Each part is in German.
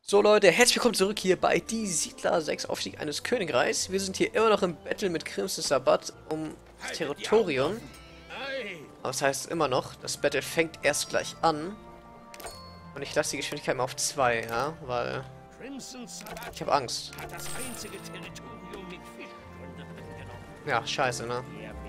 So Leute, herzlich willkommen zurück hier bei Die Siedler 6 Aufstieg eines Königreichs. Wir sind hier immer noch im Battle mit Crimson Sabbat um das Territorium. Aber das heißt immer noch, das Battle fängt erst gleich an. Und ich lasse die Geschwindigkeit mal auf 2, ja, weil ich habe Angst. Ja, scheiße, ne?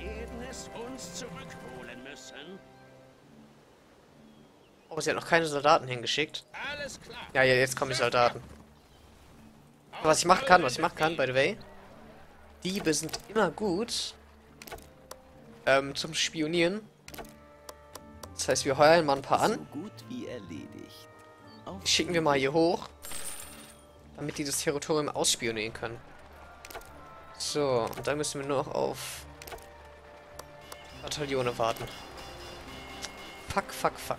Oh, sie hat noch keine Soldaten hingeschickt. Ja, jetzt kommen die Soldaten. Was ich machen kann, by the way. Diebe sind immer gut zum Spionieren. Das heißt, wir heuern mal ein paar an. Die schicken wir mal hier hoch, damit die das Territorium ausspionieren können. So, und dann müssen wir nur noch auf Bataillone warten. Fuck, fuck, fuck.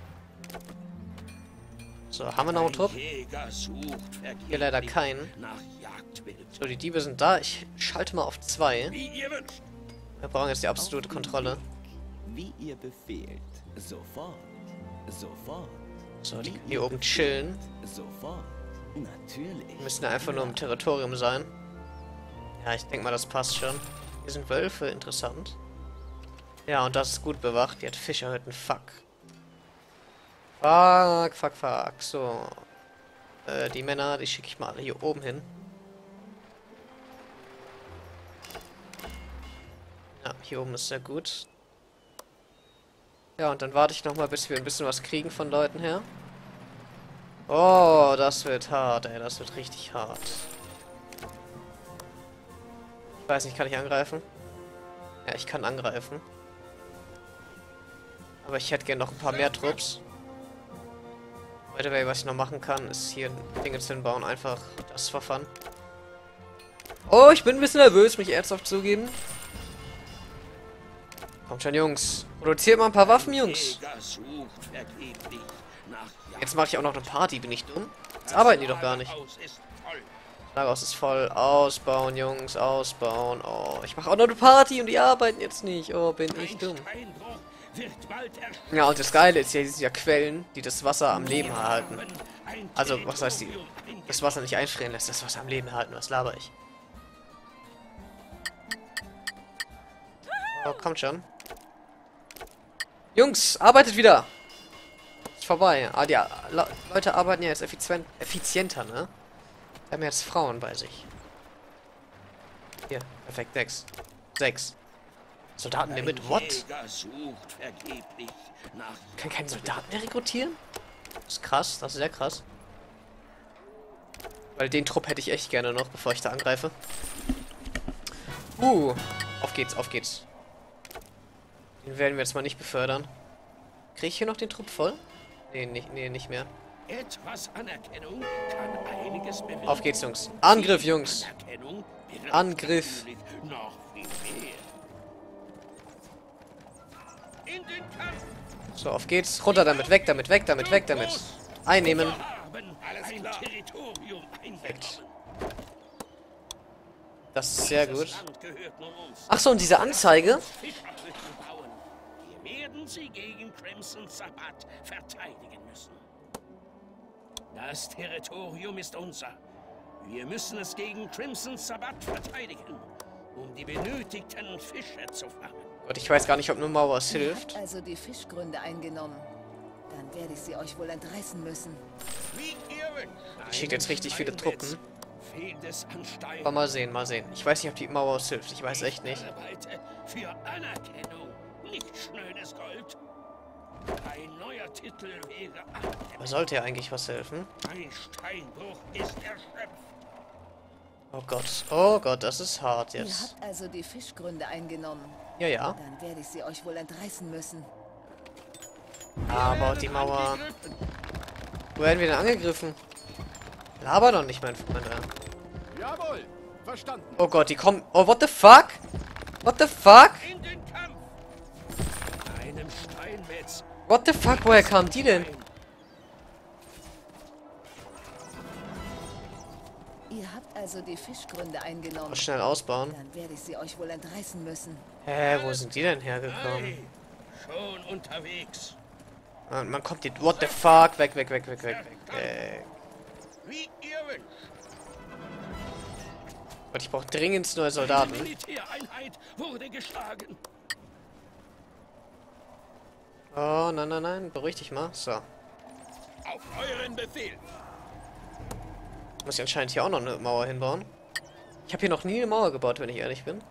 So, haben wir noch einen Trupp? Hier leider keinen. So, die Diebe sind da. Ich schalte mal auf 2. Wir brauchen jetzt die absolute Kontrolle. Wie ihr befehlt. Sofort. Sofort. So, die können hier oben chillen. Sofort. Natürlich. Wir müssen einfach nur im Territorium sein. Ja, ich denke mal, das passt schon. Hier sind Wölfe, interessant. Ja, und das ist gut bewacht. Die hat Fischerhütten, fuck. Fuck, fuck, fuck. So. Die Männer, die schicke ich mal alle hier oben hin. Ja, hier oben ist sehr gut. Ja, und dann warte ich nochmal, bis wir ein bisschen was kriegen von Leuten her. Oh, das wird hart, ey. Das wird richtig hart. Ich weiß nicht, kann ich angreifen? Ja, ich kann angreifen. Aber ich hätte gerne noch ein paar mehr Trupps. By the way, was ich noch machen kann, ist hier Dinge zu bauen. Einfach das verfahren. Oh, ich bin ein bisschen nervös, mich ernsthaft zugeben. Kommt schon, Jungs. Produziert mal ein paar Waffen, Jungs. Jetzt mache ich auch noch eine Party, bin ich dumm? Jetzt arbeiten die doch gar nicht. Lagerhaus ist voll. Ausbauen, Jungs, ausbauen. Oh, ich mache auch noch eine Party und die arbeiten jetzt nicht. Oh, bin ich dumm. Ja, und das Geile ist ja, hier sind ja Quellen, die das Wasser am Leben erhalten. Also, was heißt die? Das Wasser nicht einfrieren lässt, das Wasser am Leben erhalten. Was laber ich? Oh, kommt schon. Jungs, arbeitet wieder! Ist vorbei. Ah, die Leute arbeiten ja jetzt effizienter, ne? Wir haben jetzt Frauen bei sich. Hier, perfekt, 6. 6. Soldatenlimit, what? Kann keinen Soldaten mehr rekrutieren? Das ist krass, das ist sehr krass. Weil den Trupp hätte ich echt gerne noch, bevor ich da angreife. Auf geht's, auf geht's. Den werden wir jetzt mal nicht befördern. Kriege ich hier noch den Trupp voll? Nee, nicht mehr. Etwas Anerkennung kann einiges bewirken. Auf geht's, Jungs. Angriff, Jungs. Angriff. Noch viel mehr. In den Kampf. So, auf geht's. Runter damit, weg damit, weg damit, weg damit. Einnehmen. Wir haben ein Territorium eingenommen. Das ist sehr gut. Das Land gehört nun uns. Ach so, und diese Anzeige. Fischerhütten bauen. Wir werden sie gegen Crimson Sabbat verteidigen müssen. Das Territorium ist unser. Wir müssen es gegen Crimson Sabbat verteidigen, um die benötigten Fische zu fangen. Gott, ich weiß gar nicht, ob nur mal was Ihr hilft. habt also die Fischgründe eingenommen. Dann werde ich sie euch wohl entreißen müssen. Wie ihr wünscht. Ich schicke jetzt richtig viele Truppen. Fehlt es an Stein. Aber mal sehen, mal sehen. Ich weiß nicht, ob die Mauer was hilft. Ich weiß echt nicht. Arbeite für Anerkennung, nicht schnödes Gold. Ein neuer Titel wäre Da sollte ja eigentlich was helfen. Ein Steinbruch ist erschöpft. Oh Gott, das ist hart Ihr jetzt. habt also die Fischgründe eingenommen. Ja, ja. Dann werde ich sie euch wohl entreißen müssen. Aber die Mauer. Wo werden wir denn angegriffen? Laber doch nicht, mein Freund. Jawohl, verstanden. Oh Gott, die kommen. Oh, what the fuck? What the fuck? In den Kampf. Einem Steinmetz. What the fuck? Woher kamen die denn? Ihr habt also die Fischgründe eingenommen. Mal schnell ausbauen. Dann werde ich sie euch wohl entreißen müssen. Hä, wo sind die denn hergekommen? Hey, schon unterwegs. Man kommt hier. What the fuck? Weg, weg, weg, weg, weg, weg. Und ich brauche dringend neue Eine Soldaten. Militäreinheit wurde geschlagen. Oh, nein, nein, nein. Beruhig dich mal. So. Auf euren Befehl. Muss ich anscheinend hier auch noch eine Mauer hinbauen. Ich habe hier noch nie eine Mauer gebaut, wenn ich ehrlich bin.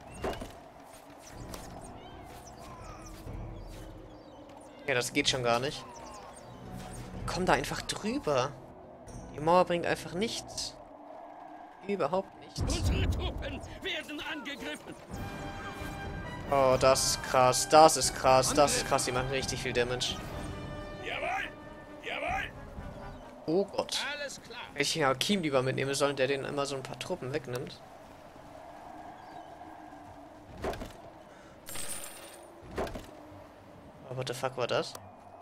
Ja, das geht schon gar nicht. Komm da einfach drüber. Die Mauer bringt einfach nichts. Überhaupt nichts. Unsere Truppen werden angegriffen. Oh, das ist krass. Das ist krass. Das ist krass. Die machen richtig viel Damage. Jawohl! Jawohl! Oh Gott. Alles klar. Hätte ich den Hakim lieber mitnehmen sollen, der den immer so ein paar Truppen wegnimmt. Oh, what the fuck war das?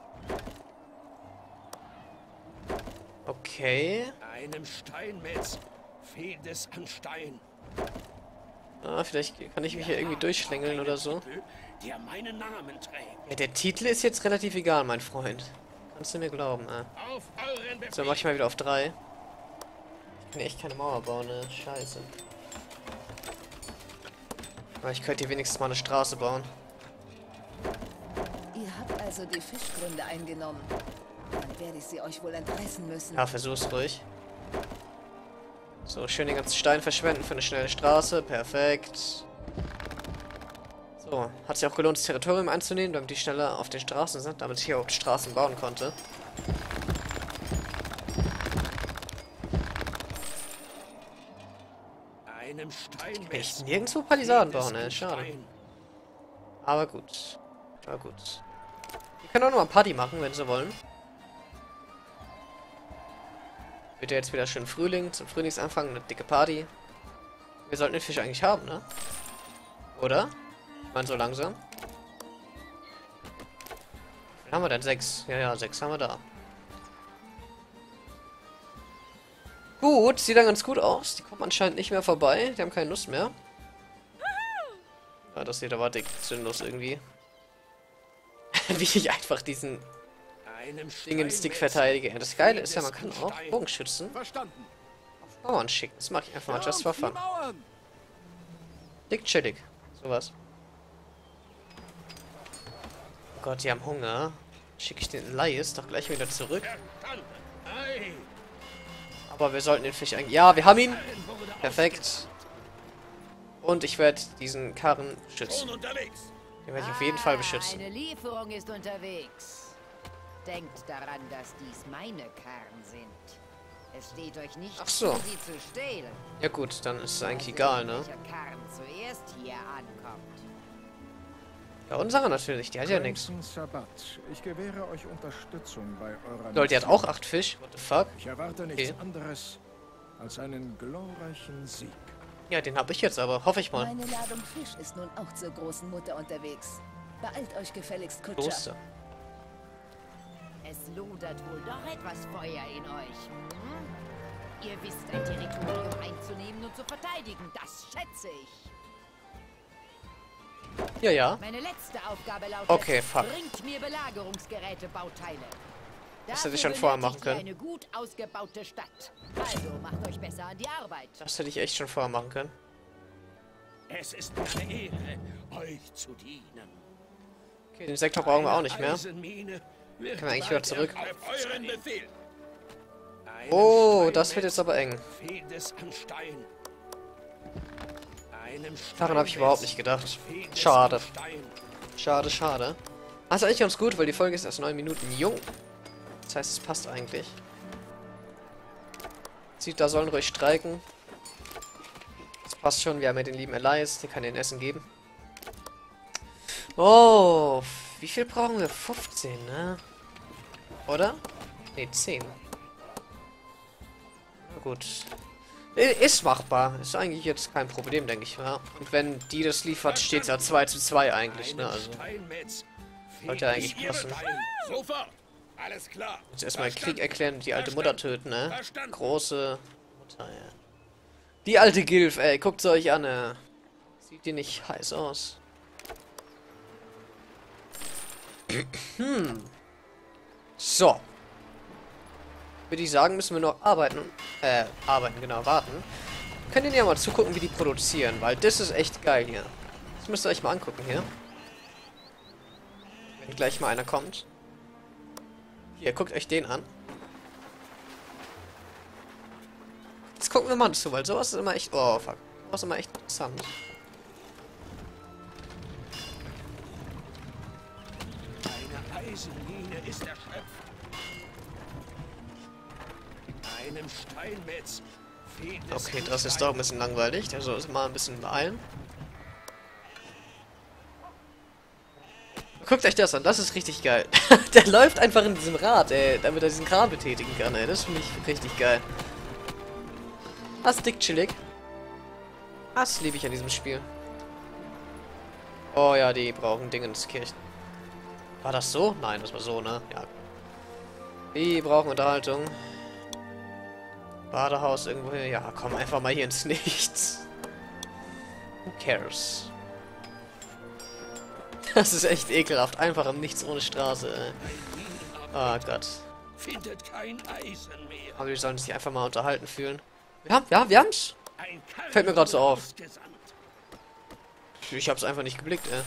Okay. Einem Steinmetz fehlt es an Stein. Ah, vielleicht kann ich mich hier irgendwie durchschlängeln oder so. Der meinen Namen trägt. Ja, der Titel ist jetzt relativ egal, mein Freund. Kannst du mir glauben, Auf euren Befehl. So, mach ich mal wieder auf 3. Ich kann ja echt keine Mauer bauen, ne? Scheiße. Aber ich könnte hier wenigstens mal eine Straße bauen. Ihr habt also die Fischgründe eingenommen. Dann werde ich sie euch wohl entreißen müssen. Ja, versuch's ruhig. So, schön den ganzen Stein verschwenden für eine schnelle Straße. Perfekt. So, hat sich auch gelohnt, das Territorium einzunehmen, damit die schneller auf den Straßen sind, damit ich hier auch Straßen bauen konnte. Einem Steinmetz. Ich nirgendwo Palisaden fehlt es bauen, an ey, schade. Stein. Aber gut. Aber gut. Wir können auch noch mal Party machen, wenn sie wollen. Wird ja jetzt wieder schön Frühling, zum Frühlingsanfang, eine dicke Party. Wir sollten den Fisch eigentlich haben, ne? Oder? Ich meine, so langsam. Wie viel haben wir denn? 6. Ja, ja, 6 haben wir da. Gut, sieht dann ganz gut aus. Die kommen anscheinend nicht mehr vorbei. Die haben keine Lust mehr. Ja, das sieht aber dick sinnlos irgendwie. Wie ich einfach diesen Einem Dingenstick Steinmetz verteidige. Ja, das Geile ist ja, man fehlt kann es an auch Stein. Bogenschützen Verstanden. auf Mauern schicken. Das mache ich einfach mal just for Die fun. Mauern. Dick chillig. Sowas. Oh Gott, die haben Hunger. Schicke ich den Laius doch gleich wieder zurück. Verstanden. Ei. Aber wir sollten den Fisch eigentlich... Ja, wir haben ihn. Allen wurde Perfekt. Und ich werde diesen Karren Schon beschützen. unterwegs. Den werde ich auf jeden Fall beschützen. Eine Lieferung ist unterwegs. Denkt daran, dass dies meine Karren sind. Es steht euch nicht Ach so. zu, sie zu stehlen. Ja gut, dann ist es eigentlich Also, egal, ne? welcher Karren zuerst hier ankommt. Ja, unsere natürlich, die hat ja nichts. Crimson Sabbat, ich gewähre euch Unterstützung bei eurer Lol, die hat Mission. auch 8 Fisch. What the fuck? Ich erwarte nichts Okay. anderes als einen glorreichen Sieg. Ja, den habe ich jetzt aber. Hoffe ich mal. Meine Ladung Fisch ist nun auch zur großen Mutter unterwegs. Beeilt euch gefälligst, Kutscher. Kloster. Es lodert wohl doch etwas Feuer in euch. Hm? Ihr wisst, ein Territorium einzunehmen und zu verteidigen. Das schätze ich. Ja, ja. Meine letzte Aufgabe lautet, Okay, fuck. bringt mir Belagerungsgeräte-Bauteile. Das hätte ich schon vorher machen können. Eine gut ausgebaute Stadt. Also macht euch besser an die Arbeit. Das hätte ich echt schon vorher machen können. Es ist mir eine Ehre, euch zu dienen. Okay, den Sektor brauchen wir auch nicht mehr. Eisenmine wird Können wir eigentlich wieder bald zurück? auf euren Befehl. Einem Oh, das wird Steinmetz jetzt aber eng. fehlt es an Stein. Einem Daran habe ich überhaupt nicht gedacht. fehlt es Schade. an Stein. Schade, schade. Also eigentlich ganz gut, weil die Folge ist erst 9 Minuten jung. Das heißt, es passt eigentlich. Sieht, da sollen ruhig streiken. Das passt schon, wir haben ja den lieben Elias, der kann den Essen geben. Oh, wie viel brauchen wir? 15, ne? Oder? Ne, 10. Na gut. Ist machbar. Ist eigentlich jetzt kein Problem, denke ich. Ja. Und wenn die das liefert, steht es ja 2:2 eigentlich, ne? Einem Also, Steinmetz sollte fehlt eigentlich es passen. an Stein. Sofort. Alles klar. Jetzt erstmal Krieg Verstanden. erklären und die alte Mutter töten, ne? Verstanden. Große Mutter, ja. Die alte Gilf, ey, guckt sie euch an, Sieht die nicht heiß aus? So. Würde ich sagen, müssen wir noch arbeiten. Genau, warten. Könnt ihr ja mal zugucken, wie die produzieren, weil das ist echt geil hier. Das müsst ihr euch mal angucken hier. Wenn gleich mal einer kommt. Hier, guckt euch den an. Jetzt gucken wir mal zu, weil sowas ist immer echt... Oh, fuck. Sowas ist immer echt interessant. Eine Eisenmine ist erschöpft. Einem Steinmetz fehlt es. Okay, das ist doch ein bisschen langweilig. Also ist mal ein bisschen beeilen. Guckt euch das an, das ist richtig geil. Der läuft einfach in diesem Rad, ey, damit er diesen Kran betätigen kann, ey. Das finde ich richtig geil. Das ist dick chillig. Das liebe ich an diesem Spiel. Oh ja, die brauchen Dingenskirchen. War das so? Nein, das war so, ne? Ja. Die brauchen Unterhaltung. Badehaus irgendwo hier. Ja, komm einfach mal hier ins Nichts. Who cares? Das ist echt ekelhaft. Einfach im Nichts ohne Straße, ey. Oh Gott. Findet kein Eisen mehr. Aber wir sollen sich einfach mal unterhalten fühlen. Ja, wir haben's. Fällt mir gerade so auf. Ich hab's einfach nicht geblickt, ey.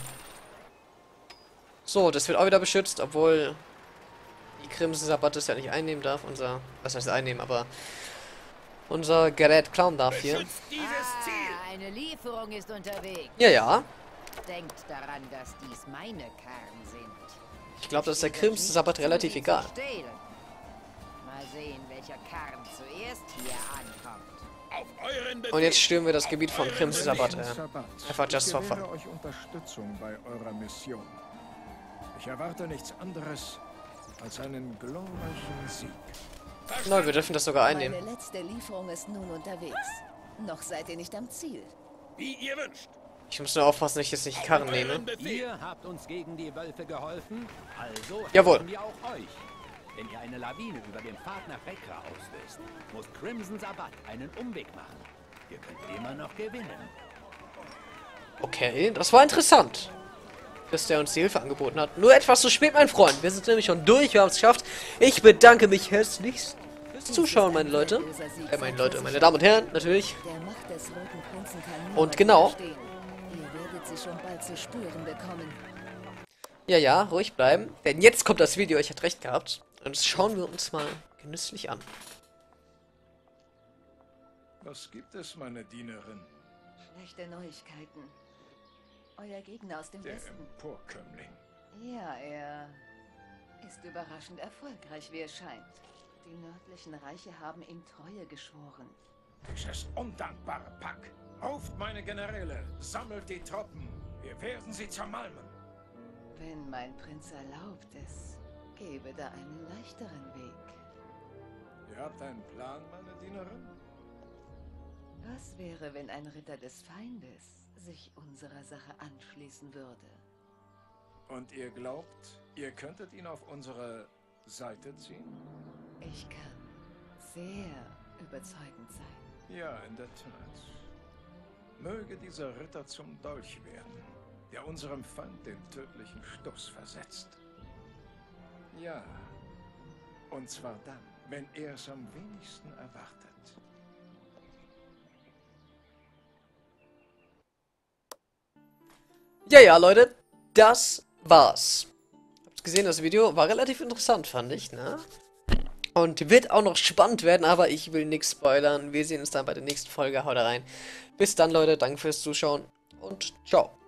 So, das wird auch wieder beschützt, obwohl die Crimson Sabbat das ja nicht einnehmen darf. Was heißt einnehmen, aber unser Gerät klauen darf hier. Eine Lieferung ist unterwegs. Ja. Denkt daran, dass dies meine Karren sind. Ich glaube, das ist der Crimson Sabbat relativ egal. Mal sehen, welcher Karren zuerst hier ankommt. Auf euren Befehl. Und jetzt stürmen wir das Gebiet von Crimson Sabbat. Sabbat. Einfach just Ich for gewähre fun. euch Unterstützung bei eurer Mission. Ich erwarte nichts anderes als einen glorreichen Sieg. Nein, wir dürfen das sogar einnehmen. Meine letzte Lieferung ist nun unterwegs. Noch seid ihr nicht am Ziel. Wie ihr wünscht. Ich muss nur aufpassen, dass ich jetzt nicht Karren nehme. Euren Befehl. Ihr habt uns gegen die Wölfe geholfen, also Jawohl. helfen wir auch euch. Wenn ihr eine Lawine über den Pfad nach Rekra auslöst, muss Crimson Sabbat einen Umweg machen. Ihr könnt immer noch gewinnen. Okay, das war interessant, dass der uns die Hilfe angeboten hat. Nur etwas zu spät, mein Freund. Wir sind nämlich schon durch, wir haben es geschafft. Ich bedanke mich herzlichst fürs Zuschauen, meine Leute. Meine Damen und Herren, natürlich. Der Macht des Roten Prinzen kann Und niemand genau. widerstehen. Ihr werdet sie schon bald zu spüren bekommen. Ja, ruhig bleiben. Denn jetzt kommt das Video, ich hatte recht gehabt. Und das schauen wir uns mal genüsslich an. Was gibt es, meine Dienerin? Schlechte Neuigkeiten. Euer Gegner aus dem Der Westen. Emporkömmling. Ja, er ist überraschend erfolgreich, wie es scheint. Die nördlichen Reiche haben ihm Treue geschworen. Dieses undankbare Pack. Ruft meine Generäle, sammelt die Truppen. Wir werden sie zermalmen. Wenn mein Prinz erlaubt es, gebe da einen leichteren Weg. Ihr habt einen Plan, meine Dienerin? Was wäre, wenn ein Ritter des Feindes sich unserer Sache anschließen würde? Und ihr glaubt, ihr könntet ihn auf unsere Seite ziehen? Ich kann sehr überzeugend sein. Ja, in der Tat. Möge dieser Ritter zum Dolch werden, der unserem Feind den tödlichen Stoß versetzt. Ja, und zwar dann, wenn er es am wenigsten erwartet. Ja, Leute, das war's. Habt gesehen, das Video war relativ interessant, fand ich, ne? Und wird auch noch spannend werden, aber ich will nichts spoilern. Wir sehen uns dann bei der nächsten Folge. Haut rein. Bis dann, Leute. Danke fürs Zuschauen und ciao.